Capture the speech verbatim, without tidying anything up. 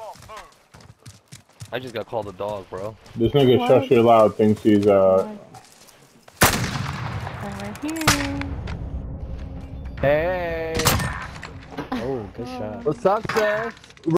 I just got called a dog, bro. This nigga What? Shush Your Loud thinks he's uh. I'm right here. Hey. Oh, good shot. What's up, sis?